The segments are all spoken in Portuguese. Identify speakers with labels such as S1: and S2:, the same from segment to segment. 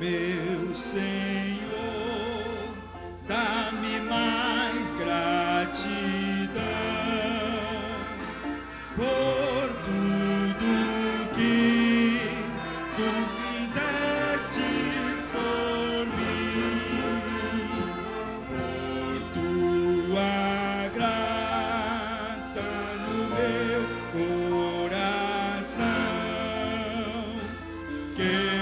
S1: meu Senhor, dá-me mais gratidão por tudo que tu fizestes por mim, por tua graça no meu coração, que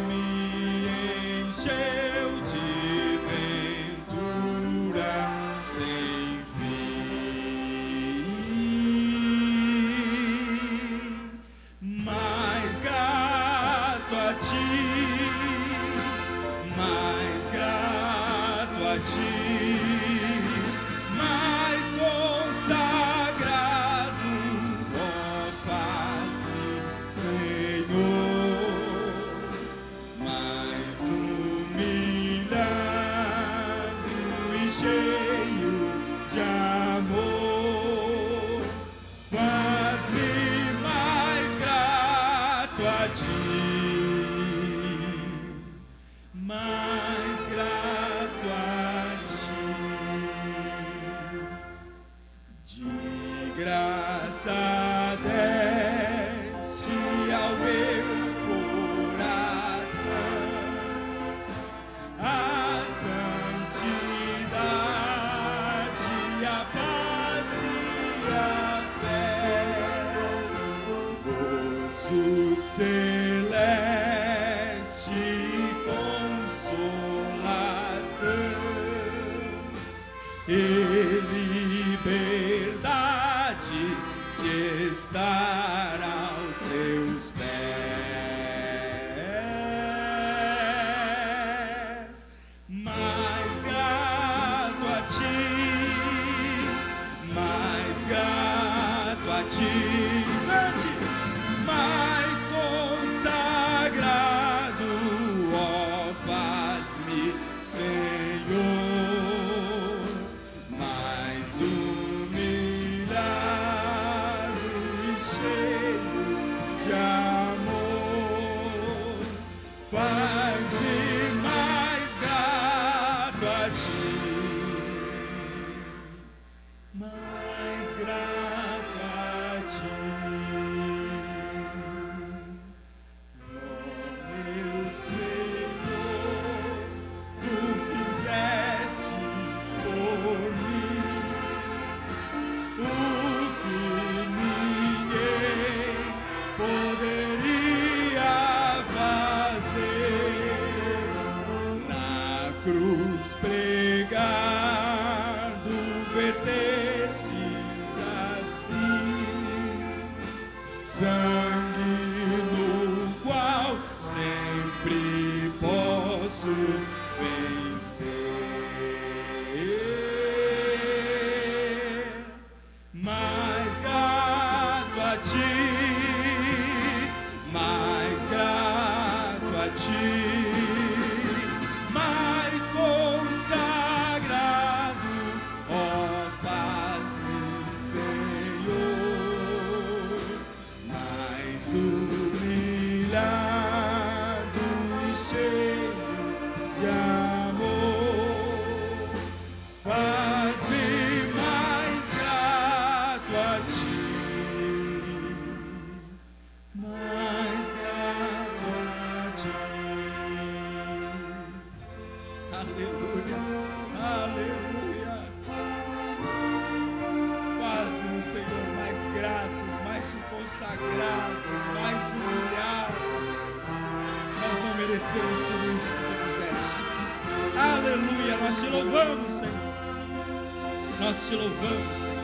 S2: Nós te louvamos, Senhor.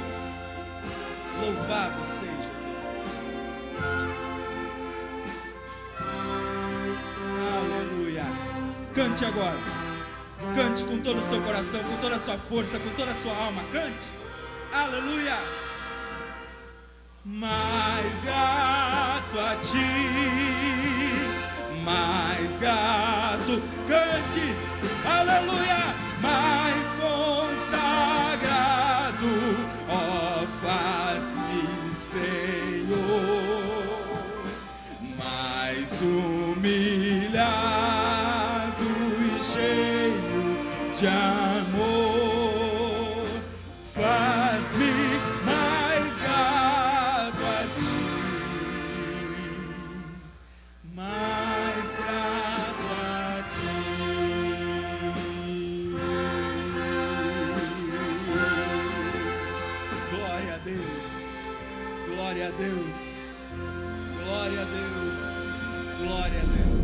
S2: Louvado seja Deus. Aleluia. Cante agora. Cante com todo o seu coração, com toda a sua força, com toda a sua alma. Cante. Aleluia. Mais grato a ti, mais grato. Cante. Aleluia. Mais consagrado, ó, faz-me, Senhor, mais humilhado
S1: este amor faz-me mais grato a ti, mais grato a ti. Glória a Deus, glória a Deus, glória a Deus, glória a Deus.